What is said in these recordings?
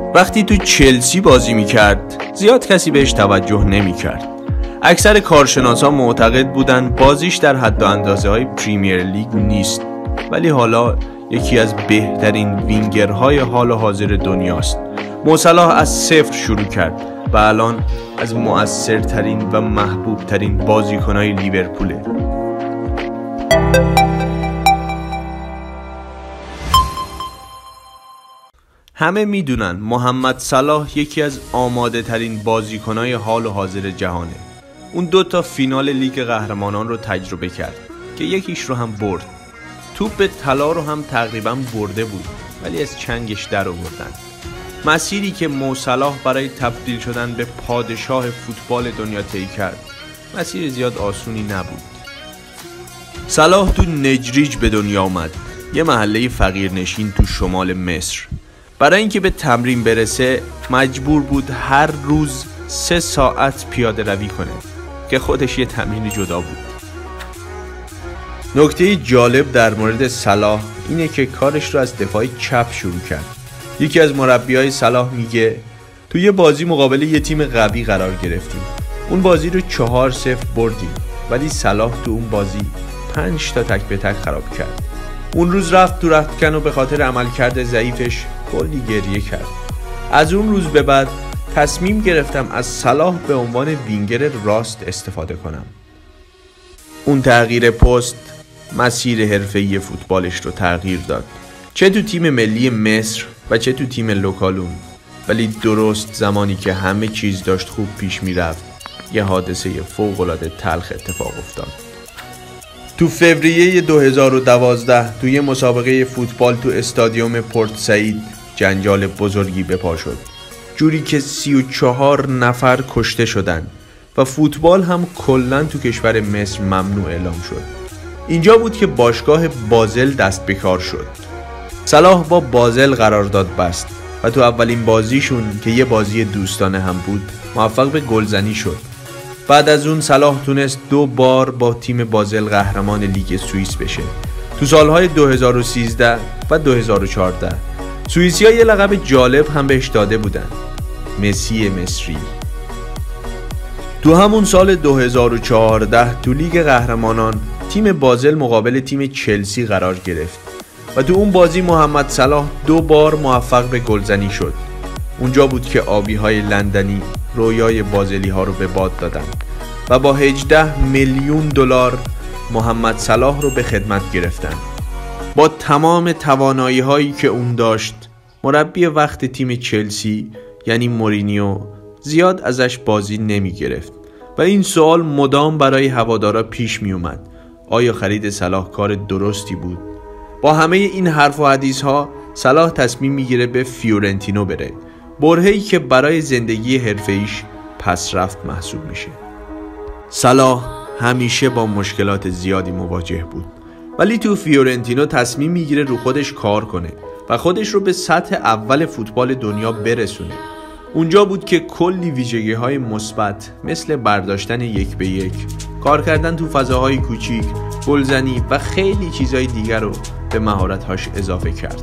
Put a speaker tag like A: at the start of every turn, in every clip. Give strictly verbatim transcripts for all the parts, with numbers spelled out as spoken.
A: وقتی تو چلسی بازی میکرد زیاد کسی بهش توجه نمیکرد. اکثر کارشناسان معتقد بودن بازیش در حد و اندازه های پریمیر لیگ نیست، ولی حالا یکی از بهترین وینگرهای حال حاضر دنیاست. مو صلاح از صفر شروع کرد و الان از مؤثرترین و محبوبترین بازیکنهای لیورپوله. همه میدونن محمد صلاح یکی از آماده ترین بازیکنهای حال و حاضر جهانه. اون دو تا فینال لیگ قهرمانان رو تجربه کرد که یکیش رو هم برد. توپ طلا رو هم تقریبا برده بود، ولی از چنگش در آوردن. مسیری که مو صلاح برای تبدیل شدن به پادشاه فوتبال دنیا طی کرد مسیر زیاد آسونی نبود. صلاح تو نجریج به دنیا آمد، یه محله فقیرنشین تو شمال مصر. برای اینکه به تمرین برسه مجبور بود هر روز سه ساعت پیاده روی کنه که خودش یه تمرین جدا بود. نکته جالب در مورد صلاح اینه که کارش رو از دفاع چپ شروع کرد. یکی از مربیای صلاح میگه تو یه بازی مقابل یه تیم قوی قرار گرفتیم. اون بازی رو چهار صفر بردیم، ولی صلاح تو اون بازی پنج تا تک به تک خراب کرد. اون روز رفت تو رختکن و به خاطر عملکرد ضعیفش کلی گریه کرد. از اون روز به بعد تصمیم گرفتم از صلاح به عنوان وینگر راست استفاده کنم. اون تغییر پست مسیر حرفه‌ای فوتبالش رو تغییر داد، چه تو تیم ملی مصر و چه تو تیم لوکالون. ولی درست زمانی که همه چیز داشت خوب پیش میرفت یه حادثه فوق‌العاده تلخ اتفاق افتاد. تو فوریه دو هزار و دوازده توی مسابقه فوتبال تو استادیوم پورت سعید جنجال بزرگی به پا شد، جوری که سی و چهار نفر کشته شدن و فوتبال هم کلاً تو کشور مصر ممنوع اعلام شد. اینجا بود که باشگاه بازل دست به کار شد. صلاح با بازل قرارداد بست و تو اولین بازیشون که یه بازی دوستانه هم بود موفق به گلزنی شد. بعد از اون صلاح تونست دو بار با تیم بازل قهرمان لیگ سوئیس بشه. تو سالهای دو هزار و سیزده و دو هزار و چهارده سوئیسی‌ها یه لقب جالب هم بهش داده بودن، مسی مصری. تو همون سال دو هزار و چهارده تو لیگ قهرمانان تیم بازل مقابل تیم چلسی قرار گرفت و تو اون بازی محمد صلاح دو بار موفق به گلزنی شد. اونجا بود که آبی‌های لندنی رویای بازلی ها رو به باد دادن و با هجده میلیون دلار محمد صلاح رو به خدمت گرفتن. با تمام توانایی هایی که اون داشت، مربی وقت تیم چلسی یعنی مورینیو زیاد ازش بازی نمی گرفت و این سوال مدام برای هوادارا پیش می اومد: آیا خرید صلاح کار درستی بود؟ با همه این حرف و حدیث ها صلاح تصمیم می گیره به فیورنتینو بره، برهه‌ای که برای زندگی حرفه‌ایش پس رفت محسوب میشه. صلاح همیشه با مشکلات زیادی مواجه بود، ولی تو فیورنتینو تصمیم میگیره رو خودش کار کنه و خودش رو به سطح اول فوتبال دنیا برسونه. اونجا بود که کلی ویژگی‌های مثبت مثل برداشتن یک به یک، کار کردن تو فضاهای کوچیک، گلزنی و خیلی چیزای دیگر رو به مهارت‌هاش اضافه کرد.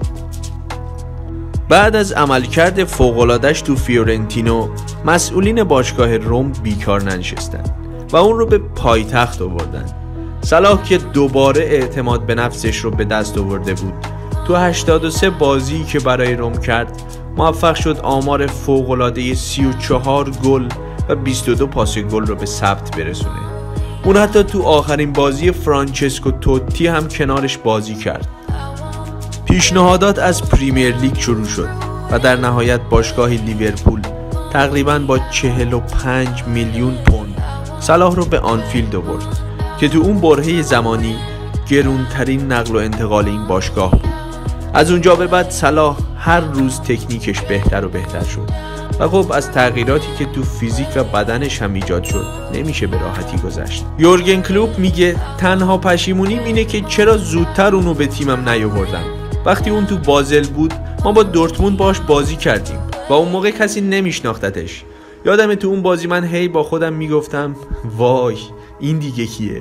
A: بعد از عملکرد فوق‌العاده‌اش تو فیورنتینو، مسئولین باشگاه روم بیکار ننشستن و اون رو به پایتخت آوردن. صلاح که دوباره اعتماد به نفسش رو به دست آورده بود، تو هشتاد و سه بازی که برای روم کرد موفق شد آمار فوق‌العاده سی و چهار گل و بیست و دو پاس گل رو به ثبت برسونه. اون حتی تو آخرین بازی فرانچسکو توتی هم کنارش بازی کرد. پیشنهادات از پریمیر لیگ شروع شد و در نهایت باشگاه لیورپول تقریباً با چهل و پنج میلیون پوند صلاح رو به آنفیلد آورد که تو اون برهه زمانی گرونترین نقل و انتقال این باشگاه بود. از اونجا به بعد صلاح هر روز تکنیکش بهتر و بهتر شد و خب از تغییراتی که تو فیزیک و بدنش هم ایجاد شد نمیشه به راحتی گذشت. یورگن کلوپ میگه تنها پشیمونیم اینه که چرا زودتر اونو به تیمم نیاوردم. وقتی اون تو بازل بود ما با دورتموند باش بازی کردیم و اون موقع کسی نمیشناختتش. یادم تو اون بازی من هی با خودم میگفتم وای این دیگه کیه.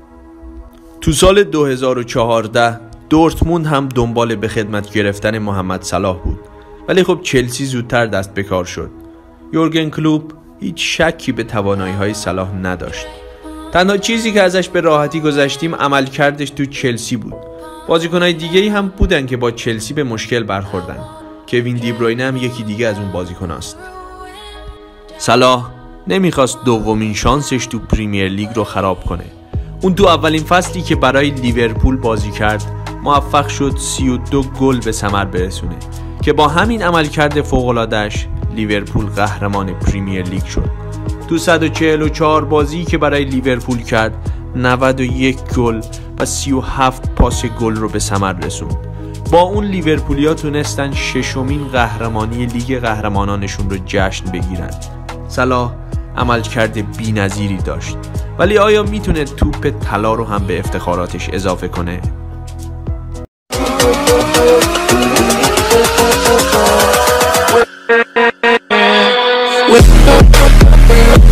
A: تو سال دو هزار و چهارده دورتموند هم دنبال به خدمت گرفتن محمد صلاح بود، ولی خب چلسی زودتر دست به کار شد. یورگن کلوپ هیچ شکی به توانایی‌های صلاح نداشت. تنها چیزی که ازش به راحتی گذشتیم عملکردش تو چلسی بود. بازیکن‌های دیگه‌ای هم بودن که با چلسی به مشکل برخوردن. کوین دی بروینه هم یکی دیگه از اون بازیکناست. صلاح نمیخواست دومین شانسش تو پریمیر لیگ رو خراب کنه. اون تو اولین فصلی که برای لیورپول بازی کرد موفق شد سی و دو گل به ثمر برسونه که با همین عملکرد فوق‌العاده‌اش لیورپول قهرمان پریمیر لیگ شد. تو صد و چهل و چهار بازی که برای لیورپول کرد نود و یک گل و سی و هفت پاس گل رو به ثمر رسوند. با اون لیورپولیا تونستن ششمین قهرمانی لیگ قهرمانانشون رو جشن بگیرن. صلاح عملکرد بی‌نظیری داشت، ولی آیا میتونه توپ طلا رو هم به افتخاراتش اضافه کنه؟
B: With